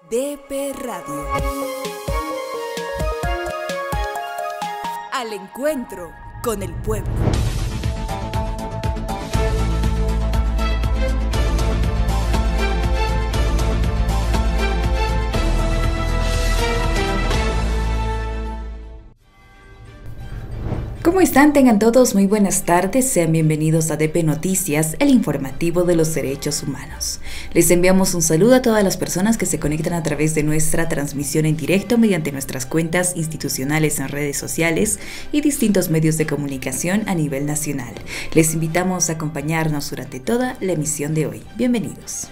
DP Radio. Al encuentro con el pueblo. ¿Cómo están? Tengan todos muy buenas tardes, sean bienvenidos a DP Noticias, el informativo de los derechos humanos. Les enviamos un saludo a todas las personas que se conectan a través de nuestra transmisión en directo mediante nuestras cuentas institucionales en redes sociales y distintos medios de comunicación a nivel nacional. Les invitamos a acompañarnos durante toda la emisión de hoy. Bienvenidos.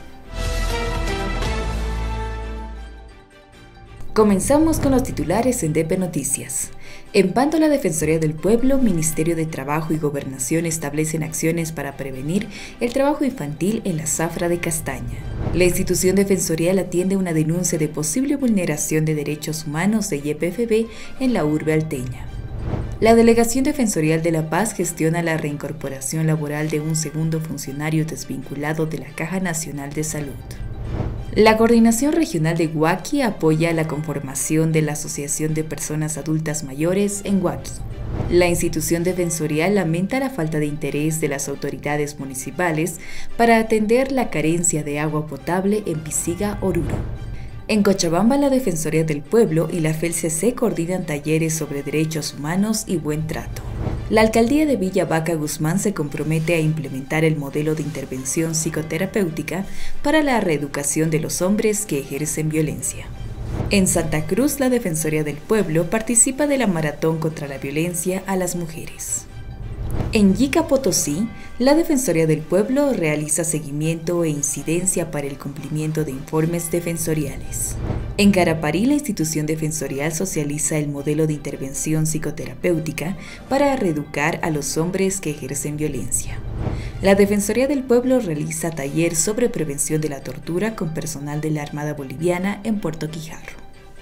Comenzamos con los titulares en DP Noticias. En Pando, la Defensoría del Pueblo, Ministerio de Trabajo y Gobernación establecen acciones para prevenir el trabajo infantil en la zafra de Castaña. La institución defensorial atiende una denuncia de posible vulneración de derechos humanos de YPFB en la urbe alteña. La Delegación Defensorial de La Paz gestiona la reincorporación laboral de un segundo funcionario desvinculado de la Caja Nacional de Salud. La Coordinación Regional de Huaqui apoya la conformación de la Asociación de Personas Adultas Mayores en Huaqui. La institución defensorial lamenta la falta de interés de las autoridades municipales para atender la carencia de agua potable en Pisiga, Oruro. En Cochabamba, la Defensoría del Pueblo y la FELCC coordinan talleres sobre derechos humanos y buen trato. La Alcaldía de Villa Vaca Guzmán se compromete a implementar el modelo de intervención psicoterapéutica para la reeducación de los hombres que ejercen violencia. En Santa Cruz, la Defensoría del Pueblo participa de la Maratón contra la Violencia a las Mujeres. En Yica, Potosí, la Defensoría del Pueblo realiza seguimiento e incidencia para el cumplimiento de informes defensoriales. En Caraparí, la institución defensorial socializa el modelo de intervención psicoterapéutica para reeducar a los hombres que ejercen violencia. La Defensoría del Pueblo realiza taller sobre prevención de la tortura con personal de la Armada Boliviana en Puerto Quijarro.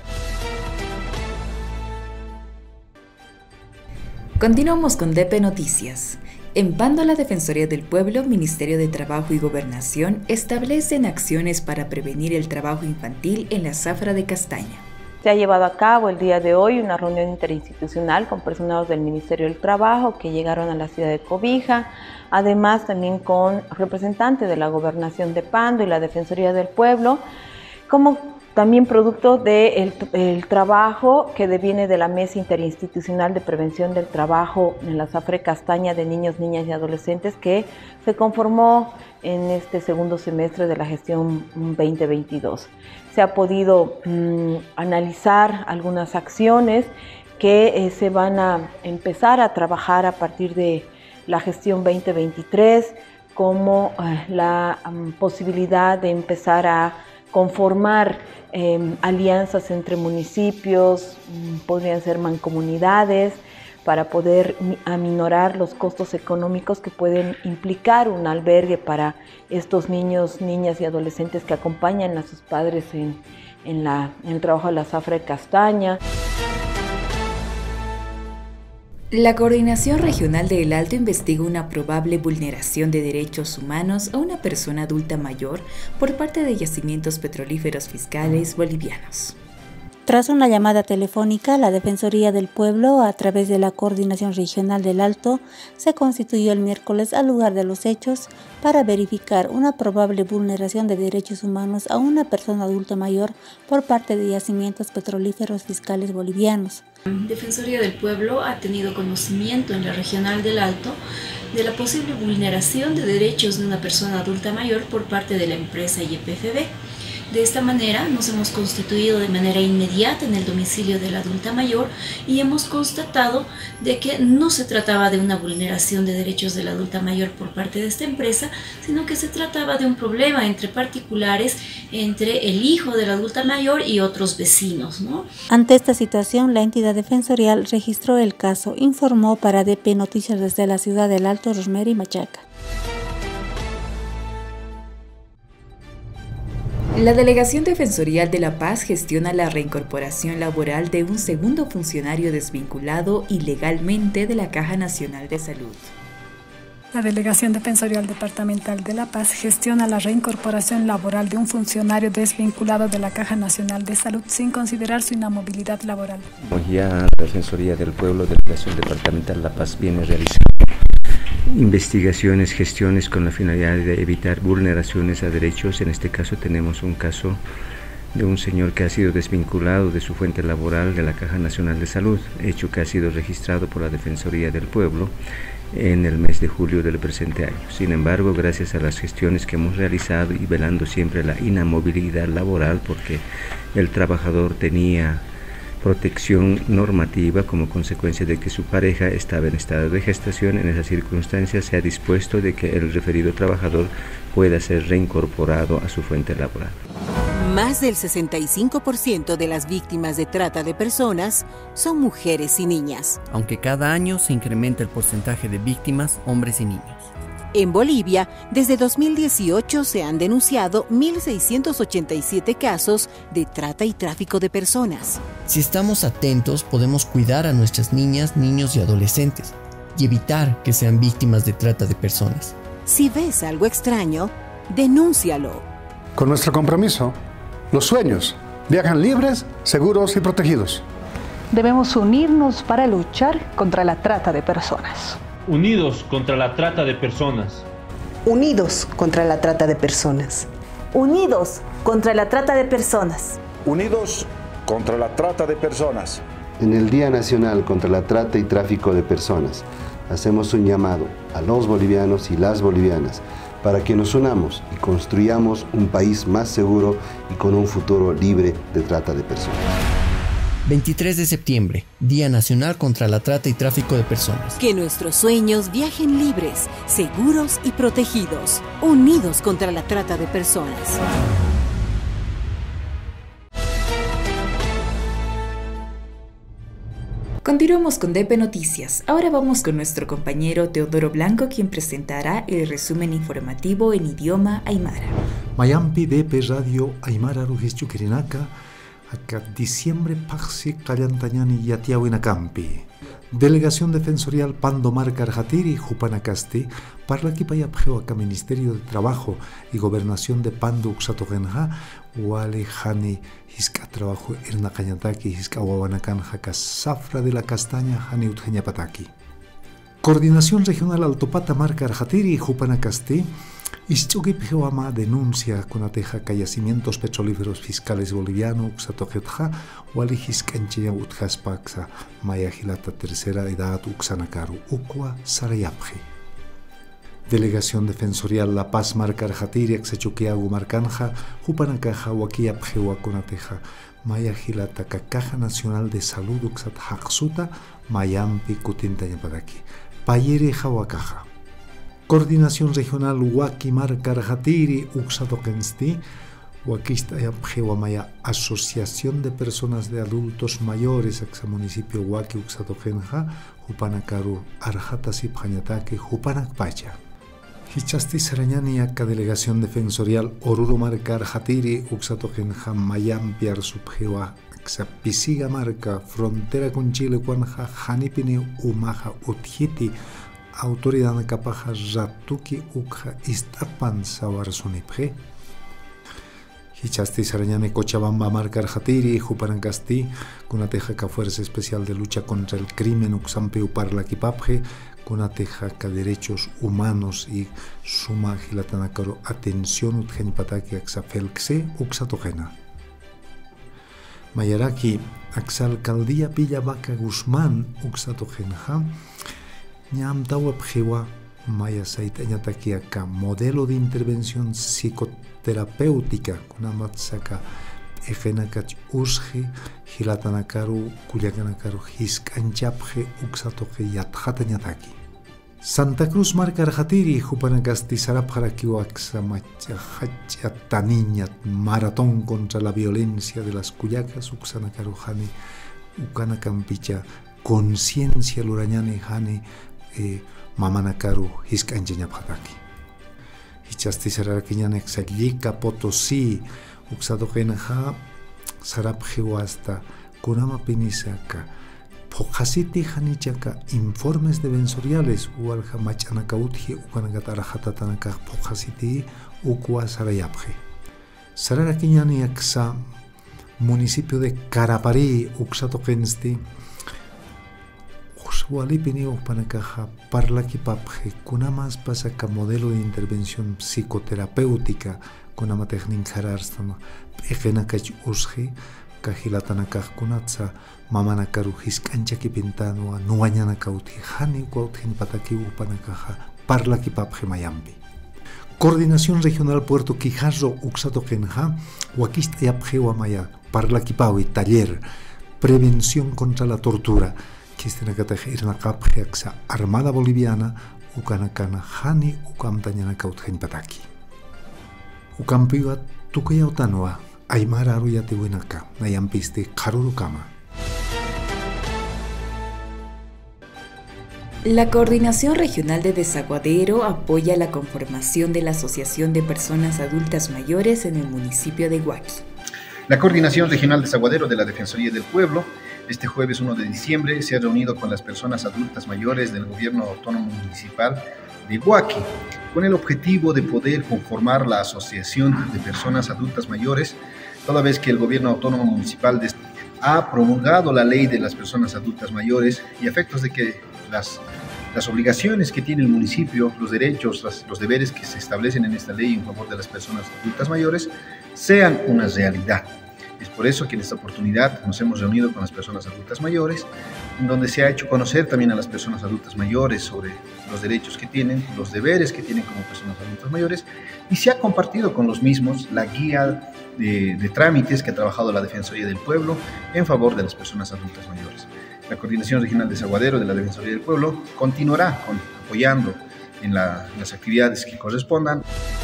Continuamos con DP Noticias. En Pando, la Defensoría del Pueblo, Ministerio de Trabajo y Gobernación establecen acciones para prevenir el trabajo infantil en la zafra de Castaña. Se ha llevado a cabo el día de hoy una reunión interinstitucional con personeros del Ministerio del Trabajo que llegaron a la ciudad de Cobija, además también con representantes de la Gobernación de Pando y la Defensoría del Pueblo, como también producto del trabajo que deviene de la Mesa Interinstitucional de Prevención del Trabajo en la zafra de Castaña de niños, niñas y adolescentes que se conformó en este segundo semestre de la gestión 2022. Se ha podido analizar algunas acciones que se van a empezar a trabajar a partir de la gestión 2023, como la posibilidad de empezar a conformar alianzas entre municipios, podrían ser mancomunidades, para poder aminorar los costos económicos que pueden implicar un albergue para estos niños, niñas y adolescentes que acompañan a sus padres en el trabajo de la zafra de Castaña. La Coordinación Regional de El Alto investiga una probable vulneración de derechos humanos a una persona adulta mayor por parte de yacimientos petrolíferos fiscales bolivianos. Tras una llamada telefónica, la Defensoría del Pueblo, a través de la Coordinación Regional del Alto, se constituyó el miércoles al lugar de los hechos para verificar una probable vulneración de derechos humanos a una persona adulta mayor por parte de yacimientos petrolíferos fiscales bolivianos. Defensoría del Pueblo ha tenido conocimiento en la Regional del Alto de la posible vulneración de derechos de una persona adulta mayor por parte de la empresa YPFB. De esta manera nos hemos constituido de manera inmediata en el domicilio de la adulta mayor y hemos constatado de que no se trataba de una vulneración de derechos de la adulta mayor por parte de esta empresa, sino que se trataba de un problema entre particulares, entre el hijo de la adulta mayor y otros vecinos, ¿no? Ante esta situación, la entidad defensorial registró el caso, informó para DP Noticias desde la ciudad del Alto, Rosemary Machaca. La Delegación Defensorial de La Paz gestiona la reincorporación laboral de un segundo funcionario desvinculado ilegalmente de la Caja Nacional de Salud. La Delegación Defensorial Departamental de La Paz gestiona la reincorporación laboral de un funcionario desvinculado de la Caja Nacional de Salud sin considerar su inamovilidad laboral. Ya la Defensoría del Pueblo, Delegación Departamental La Paz, viene realizando investigaciones, gestiones con la finalidad de evitar vulneraciones a derechos. En este caso tenemos un caso de un señor que ha sido desvinculado de su fuente laboral de la Caja Nacional de Salud, hecho que ha sido registrado por la Defensoría del Pueblo en el mes de julio del presente año. Sin embargo, gracias a las gestiones que hemos realizado y velando siempre la inamovilidad laboral, porque el trabajador tenía protección normativa como consecuencia de que su pareja estaba en estado de gestación, en esas circunstancias se ha dispuesto de que el referido trabajador pueda ser reincorporado a su fuente laboral. Más del 65% de las víctimas de trata de personas son mujeres y niñas. Aunque cada año se incrementa el porcentaje de víctimas, hombres y niños. En Bolivia, desde 2018 se han denunciado 1.687 casos de trata y tráfico de personas. Si estamos atentos, podemos cuidar a nuestras niñas, niños y adolescentes y evitar que sean víctimas de trata de personas. Si ves algo extraño, denúncialo. Con nuestro compromiso, los sueños viajan libres, seguros y protegidos. Debemos unirnos para luchar contra la trata de personas. Unidos contra la trata de personas. Unidos contra la trata de personas. Unidos contra la trata de personas. Unidos contra la trata de personas. En el Día Nacional contra la Trata y Tráfico de Personas, hacemos un llamado a los bolivianos y las bolivianas para que nos unamos y construyamos un país más seguro y con un futuro libre de trata de personas. 23 de septiembre, Día Nacional contra la Trata y Tráfico de Personas. Que nuestros sueños viajen libres, seguros y protegidos. Unidos contra la trata de personas. Continuamos con DP Noticias. Ahora vamos con nuestro compañero Teodoro Blanco, quien presentará el resumen informativo en idioma aymara. Mayampi DP Radio Aymara Rugischukirinaka, acá diciembre Paxi Callantañani Yatiawinacampi. Delegación Defensorial Pandomar Carjatiri Jupanacasti, Parlaquipayapjewaka Ministerio de Trabajo y Gobernación de Pando Uxatogenja, Walejani Hiska Trabajo Irnacayataki, Hiska Wawanakanja, Zafra de la Castaña, Hani Utgeñapataki. Coordinación Regional Altopata Mar Carjatiri Jupanacasti, Ischugipjewama denuncia con ateja que yacimientos petrolíferos fiscales bolivianos, Uxatojetja, Walihiscanchia Utjaspaxa, Mayajilata tercera edad Uxanakaru, Ukwa Sarayapji. Delegación Defensorial La Paz Marcarjatiri, Exechuquiagu Marcanja, Jupanakaja, Huaquiapjewa con ateja, Mayajilata Caja Nacional de Salud Uxatjaxuta, Mayampi Kutintañapadaki, Payere Jahuacaja. Coordinación Regional Huaquimar Carjatiri Uxatokensti, Huaquistayapjewamaya Asociación de Personas de Adultos Mayores, Axa Municipio Huaqui Uxatokenja, Jupanakaru Arjatasi Pañataki, Jupanakpacha. Hichasti Sarañani Aca Delegación Defensorial Oruro Mar Carjatiri Uxatokenja, Mayampiar Subjewa, Axa Pisiga Marca, Frontera con Chile Cuanja, Janipine Umaja Utjiti, Autoridad Capaja Ratuki Ukja Istapan Sawarsonipje. Hichasti Sarañane Cochabamba Mar Carjatiri, Jupanancasti, con una teja Fuerza Especial de Lucha contra el Crimen Uxampeu Parlaquipapje, con una teja Derechos Humanos y Suma Gilatanacaro Atención Utgenipataki Axafelxe Uxatogena. Mayaraki Axalcaldía Pillavaca Guzmán Uxatogenja, Ñamtawapjewa Maya Saitañataki acá, modelo de intervención psicoterapéutica, Kunamatsaka, Ejenakach Usje, Gilatanakaru, Kuyakanakaru, Hiskanchapje, Uxatoje, Yatjatañataki. Santa Cruz Marcarjatiri, Jupanacasti, Sarapjarakiwaxa, Machachataniñat, maratón contra la violencia de las Cuyacas, Uxanakarujani, Ucanacampicha, conciencia Lurañani, Hani, Mamanakaru Hiskancheñapjataki. Hichasti Sararaquiñan Exallika Potosí, Uxatogenja, Sarapjewasta, Kunama Pinisaka, Pojasiti Hanichaka informes defensoriales Ualja Machanakautji Ukanagatarajatatanaka Pojasiti Ukwa Sarayapje. Sararaquiñani Aksa, municipio de Caraparí, Uxatokensti, Uxualipini Upanakaja, Parlaquipapje, Kunamas Pasaka modelo de intervención psicoterapéutica, Kunama Techninkararstano, Egenakach Usji, Kajilatanakaj Kunatsa, Mamanakaruhis Kanchaki Pintanoa, Nuañanakauti, Hani Kuautjin Pataki Upanakaja, Parlaquipapje Mayambi. Coordinación Regional Puerto Quijarro Uxatokenja, Huaquista Yapje Huamaya, Parlaquipaui, taller, prevención contra la tortura, Kistenakataje Irnakapje Axa, Armada Boliviana, Ukanakana Hani Ukamtañanakautjen Pataki. Ukampiwa Tukayautanua, Aymara Aruyatiwinaka, Nayampiste Karurukama. La Coordinación Regional de Desaguadero apoya la conformación de la Asociación de Personas Adultas Mayores en el municipio de Huaki. La Coordinación Regional de Desaguadero de la Defensoría del Pueblo, este jueves 1 de diciembre, se ha reunido con las personas adultas mayores del Gobierno Autónomo Municipal de Huaki, con el objetivo de poder conformar la Asociación de Personas Adultas Mayores, toda vez que el Gobierno Autónomo Municipal ha promulgado la Ley de las Personas Adultas Mayores y a efectos de que las obligaciones que tiene el municipio, los derechos, los deberes que se establecen en esta ley en favor de las personas adultas mayores, sean una realidad. Es por eso que en esta oportunidad nos hemos reunido con las personas adultas mayores, en donde se ha hecho conocer también a las personas adultas mayores sobre los derechos que tienen, los deberes que tienen como personas adultas mayores, y se ha compartido con los mismos la guía de trámites que ha trabajado la Defensoría del Pueblo en favor de las personas adultas mayores. La Coordinación Regional de Desaguadero de la Defensoría del Pueblo continuará apoyando en las actividades que correspondan.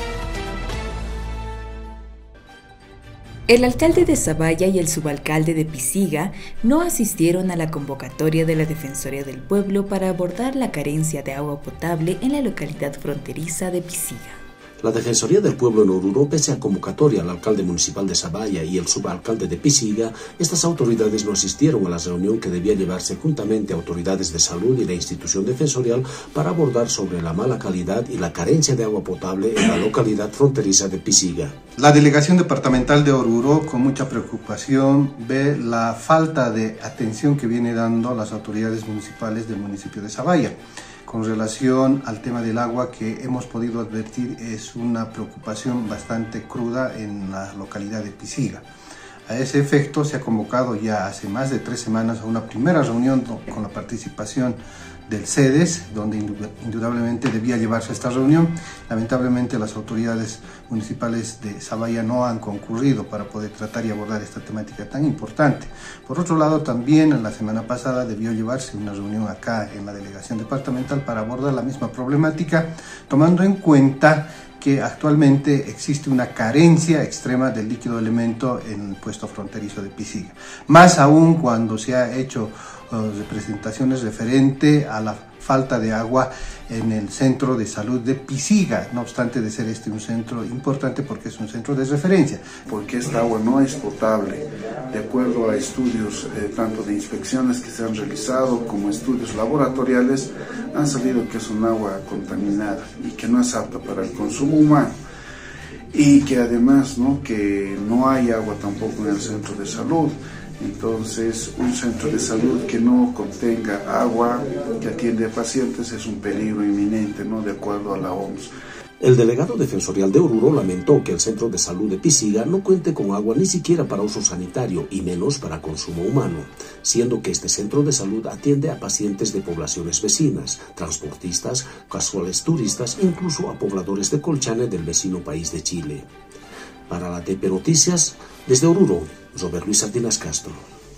El alcalde de Zabaya y el subalcalde de Pisiga no asistieron a la convocatoria de la Defensoría del Pueblo para abordar la carencia de agua potable en la localidad fronteriza de Pisiga. La Defensoría del Pueblo en Oruro, pese a convocatoria al alcalde municipal de Zabaya y el subalcalde de Pisiga, estas autoridades no asistieron a la reunión que debía llevarse juntamente a autoridades de salud y la institución defensorial para abordar sobre la mala calidad y la carencia de agua potable en la localidad fronteriza de Pisiga. La Delegación Departamental de Oruro, con mucha preocupación, ve la falta de atención que viene dando las autoridades municipales del municipio de Zabaya. Con relación al tema del agua, que hemos podido advertir es una preocupación bastante cruda en la localidad de Pisiga. A ese efecto se ha convocado ya hace más de 3 semanas a una primera reunión con la participación del CEDES, donde indudablemente debía llevarse esta reunión. Lamentablemente las autoridades municipales de Zabaya no han concurrido para poder tratar y abordar esta temática tan importante. Por otro lado, también en la semana pasada debió llevarse una reunión acá en la delegación departamental para abordar la misma problemática, tomando en cuenta que actualmente existe una carencia extrema del líquido elemento en el puesto fronterizo de Pisiga. Más aún cuando se ha hecho representaciones referente a la falta de agua en el centro de salud de Pisiga, no obstante de ser este un centro importante porque es un centro de referencia. Porque esta agua no es potable, de acuerdo a estudios tanto de inspecciones que se han realizado como estudios laboratoriales, han salido que es un agua contaminada y que no es apta para el consumo humano. Y que además que no hay agua tampoco en el centro de salud. Entonces, un centro de salud que no contenga agua, que atiende a pacientes, es un peligro inminente, de acuerdo a la OMS. El delegado defensorial de Oruro lamentó que el centro de salud de Pisiga no cuente con agua ni siquiera para uso sanitario y menos para consumo humano, siendo que este centro de salud atiende a pacientes de poblaciones vecinas, transportistas, casuales turistas, incluso a pobladores de Colchane del vecino país de Chile. Para la TP Noticias, desde Oruro, Robert Luis Sardinas Castro.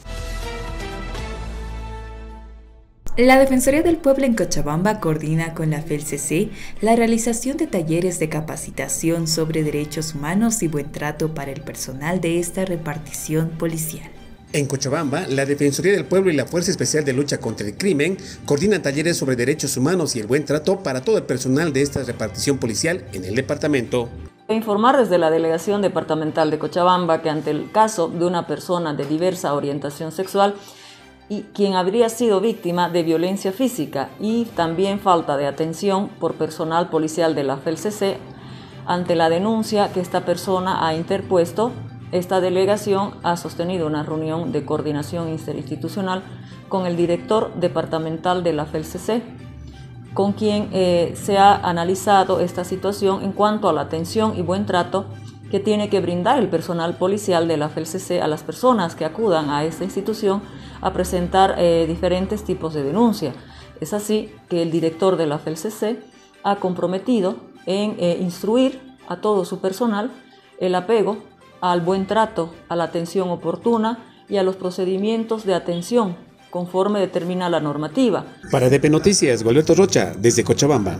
La Defensoría del Pueblo en Cochabamba coordina con la FELCC la realización de talleres de capacitación sobre derechos humanos y buen trato para el personal de esta repartición policial. En Cochabamba, la Defensoría del Pueblo y la Fuerza Especial de Lucha contra el Crimen coordinan talleres sobre derechos humanos y el buen trato para todo el personal de esta repartición policial en el departamento. Informar desde la Delegación Departamental de Cochabamba que ante el caso de una persona de diversa orientación sexual, y quien habría sido víctima de violencia física y también falta de atención por personal policial de la FELCC. Ante la denuncia que esta persona ha interpuesto, esta delegación ha sostenido una reunión de coordinación interinstitucional con el director departamental de la FELCC, con quien se ha analizado esta situación en cuanto a la atención y buen trato que tiene que brindar el personal policial de la FELCC a las personas que acudan a esta institución a presentar diferentes tipos de denuncia. Es así que el director de la FELCC ha comprometido en instruir a todo su personal el apego al buen trato, a la atención oportuna y a los procedimientos de atención conforme determina la normativa. Para DP Noticias, Gualberto Rocha, desde Cochabamba.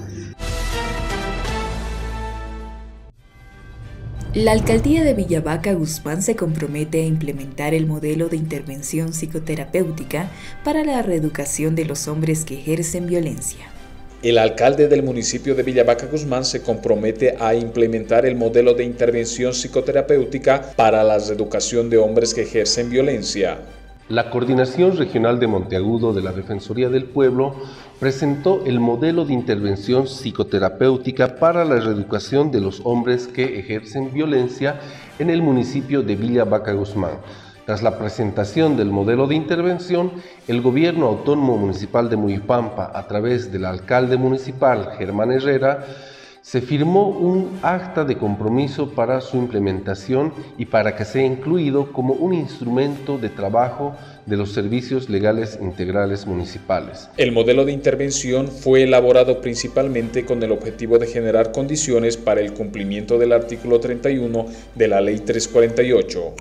La alcaldía de Villavaca Guzmán se compromete a implementar el modelo de intervención psicoterapéutica para la reeducación de los hombres que ejercen violencia. El alcalde del municipio de Villavaca Guzmán se compromete a implementar el modelo de intervención psicoterapéutica para la reeducación de hombres que ejercen violencia. La Coordinación Regional de Monteagudo de la Defensoría del Pueblo presentó el modelo de intervención psicoterapéutica para la reeducación de los hombres que ejercen violencia en el municipio de Villavaca Guzmán. Tras la presentación del modelo de intervención, el Gobierno Autónomo Municipal de Muyipampa, a través del alcalde municipal Germán Herrera, se firmó un acta de compromiso para su implementación y para que sea incluido como un instrumento de trabajo de los servicios legales integrales municipales. El modelo de intervención fue elaborado principalmente con el objetivo de generar condiciones para el cumplimiento del artículo 31 de la Ley 348.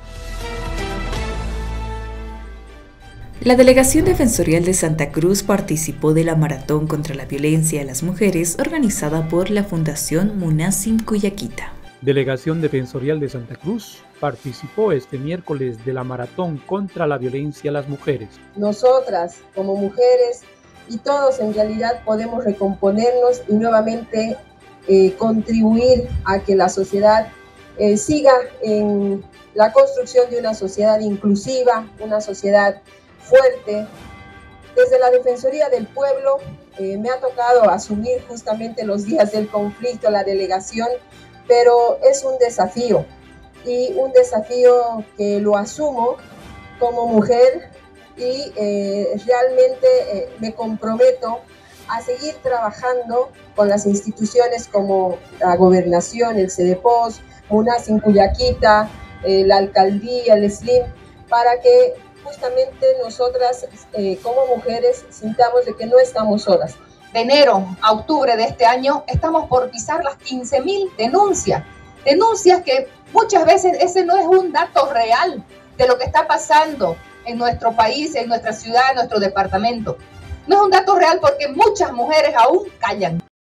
La Delegación Defensorial de Santa Cruz participó de la Maratón contra la Violencia a las Mujeres organizada por la Fundación Munasim Cuyaquita. Delegación Defensorial de Santa Cruz participó este miércoles de la Maratón contra la Violencia a las Mujeres. Nosotras, como mujeres, y todos en realidad podemos recomponernos y nuevamente contribuir a que la sociedad siga en la construcción de una sociedad inclusiva, una sociedad fuerte. Desde la Defensoría del Pueblo me ha tocado asumir justamente los días del conflicto, la delegación, pero es un desafío y un desafío que lo asumo como mujer y realmente me comprometo a seguir trabajando con las instituciones como la Gobernación, el CEDEPOS, Munasim Cuyaquita, la Alcaldía, el SLIM, para que justamente nosotras como mujeres sintamos de que no estamos solas. De enero a octubre de este año estamos por pisar las 15.000 denuncias que muchas veces ese no es un dato real de lo que está pasando en nuestro país, en nuestra ciudad, en nuestro departamento. No es un dato real porque muchas mujeres aún callan.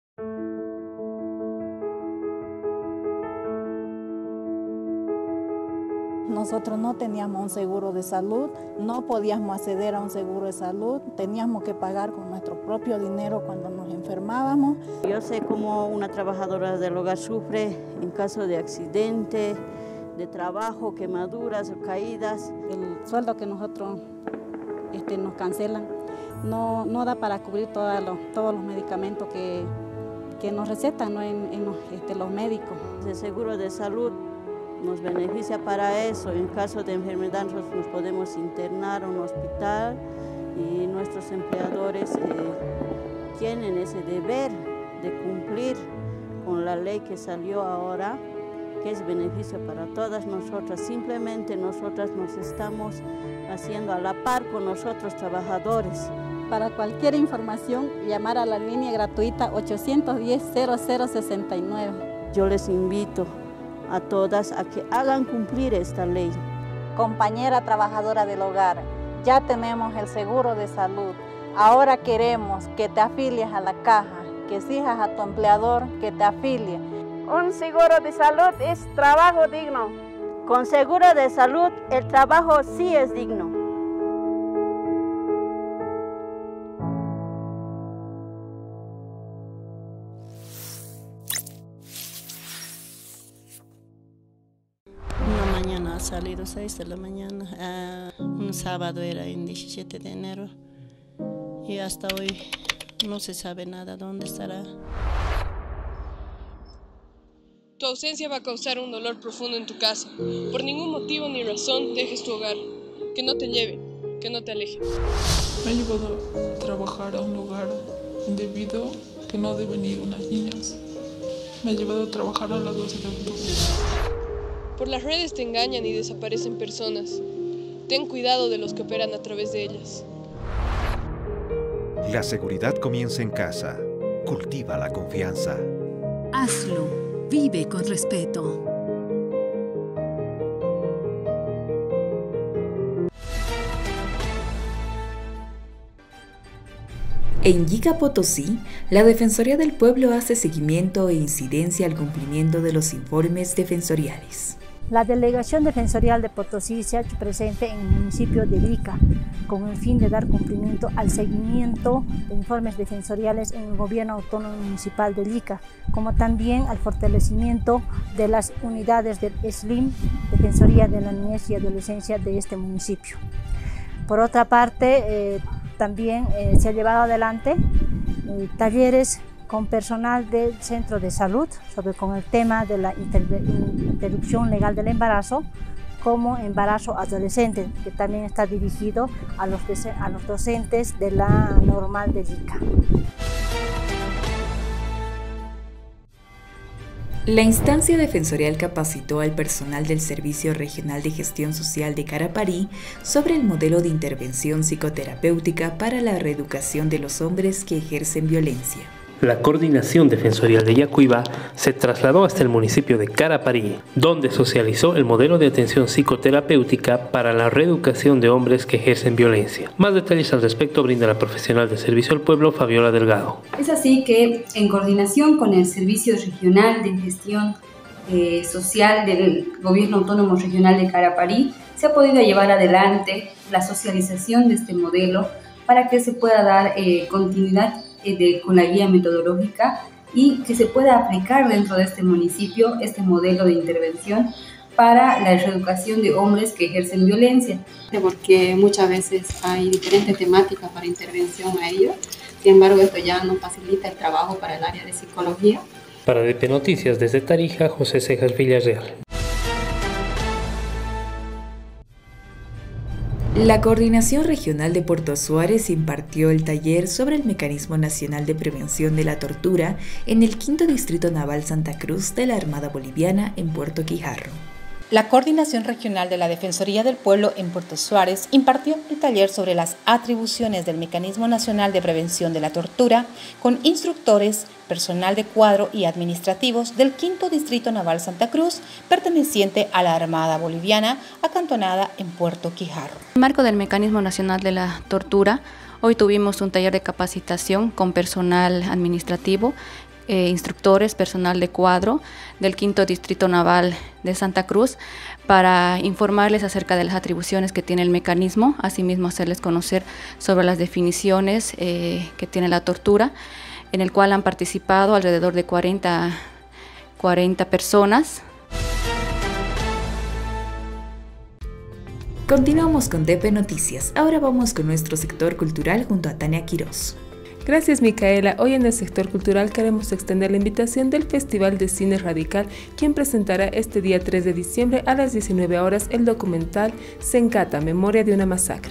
Nosotros no teníamos un seguro de salud, no podíamos acceder a un seguro de salud, teníamos que pagar con nuestro propio dinero cuando nos enfermábamos. Yo sé cómo una trabajadora del hogar sufre en caso de accidente, de trabajo, quemaduras, caídas. El sueldo que nosotros nos cancelan no da para cubrir todos los medicamentos que nos recetan, ¿no? en los médicos. El seguro de salud nos beneficia para eso. En caso de enfermedad nosotros nos podemos internar a un hospital y nuestros empleadores tienen ese deber de cumplir con la ley que salió ahora, que es beneficio para todas nosotras. Simplemente nosotras nos estamos haciendo a la par con nosotros trabajadores. Para cualquier información, llamar a la línea gratuita 810-0069. Yo les invito a todas a que hagan cumplir esta ley. Compañera trabajadora del hogar, ya tenemos el seguro de salud. Ahora queremos que te afilies a la caja, que exijas a tu empleador que te afilie. Un seguro de salud es trabajo digno. Con seguro de salud, el trabajo sí es digno. Ha salido las 6 de la mañana. Un sábado era en 17 de enero. Y hasta hoy no se sabe nada dónde estará. Tu ausencia va a causar un dolor profundo en tu casa. Por ningún motivo ni razón dejes tu hogar. Que no te lleven, que no te alejen. Me ha llevado a trabajar a un lugar indebido que no deben ir unas niñas. Me ha llevado a trabajar a las 12 de octubre. Por las redes te engañan y desaparecen personas. Ten cuidado de los que operan a través de ellas. La seguridad comienza en casa. Cultiva la confianza. Hazlo. Vive con respeto. En Yica, Potosí, la Defensoría del Pueblo hace seguimiento e incidencia al cumplimiento de los informes defensoriales. La Delegación Defensorial de Potosí se ha hecho presente en el municipio de Yica con el fin de dar cumplimiento al seguimiento de informes defensoriales en el Gobierno Autónomo Municipal de Yica, como también al fortalecimiento de las unidades del SLIM, Defensoría de la Niñez y Adolescencia de este municipio. Por otra parte, también se ha llevado adelante talleres con personal del centro de salud con el tema de la interrupción legal del embarazo como embarazo adolescente, que también está dirigido a los docentes de la normal de Yica. La instancia defensorial capacitó al personal del Servicio Regional de Gestión Social de Caraparí sobre el modelo de intervención psicoterapéutica para la reeducación de los hombres que ejercen violencia. La coordinación defensorial de Yacuiba se trasladó hasta el municipio de Caraparí, donde socializó el modelo de atención psicoterapéutica para la reeducación de hombres que ejercen violencia. Más detalles al respecto brinda la profesional de Servicio al Pueblo, Fabiola Delgado. Es así que, en coordinación con el Servicio Regional de Gestión Social del Gobierno Autónomo Regional de Caraparí, se ha podido llevar adelante la socialización de este modelo para que se pueda dar continuidad con la guía metodológica y que se pueda aplicar dentro de este municipio este modelo de intervención para la reeducación de hombres que ejercen violencia. Porque muchas veces hay diferentes temáticas para intervención a ellos, sin embargo esto ya no facilita el trabajo para el área de psicología. Para DP Noticias desde Tarija, José Cejas Villarreal. La Coordinación Regional de Puerto Suárez impartió el taller sobre el Mecanismo Nacional de Prevención de la Tortura en el 5º Distrito Naval Santa Cruz de la Armada Boliviana en Puerto Quijarro. La Coordinación Regional de la Defensoría del Pueblo en Puerto Suárez impartió el taller sobre las atribuciones del Mecanismo Nacional de Prevención de la Tortura con instructores, personal de cuadro y administrativos del 5º Distrito Naval Santa Cruz, perteneciente a la Armada Boliviana, acantonada en Puerto Quijarro. En el marco del Mecanismo Nacional de la Tortura, hoy tuvimos un taller de capacitación con personal administrativo, instructores, personal de cuadro del 5º Distrito Naval de Santa Cruz para informarles acerca de las atribuciones que tiene el mecanismo, asimismo hacerles conocer sobre las definiciones que tiene la tortura, en el cual han participado alrededor de 40 personas. Continuamos con DP Noticias. Ahora vamos con nuestro sector cultural junto a Tania Quiroz. Gracias, Micaela. Hoy en el sector cultural queremos extender la invitación del Festival de Cine Radical, quien presentará este día 3 de diciembre a las 19 horas el documental Sencata, Memoria de una Masacre.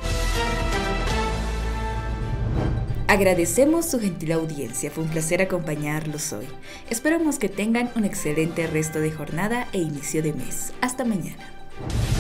Agradecemos su gentil audiencia, fue un placer acompañarlos hoy. Esperamos que tengan un excelente resto de jornada e inicio de mes. Hasta mañana.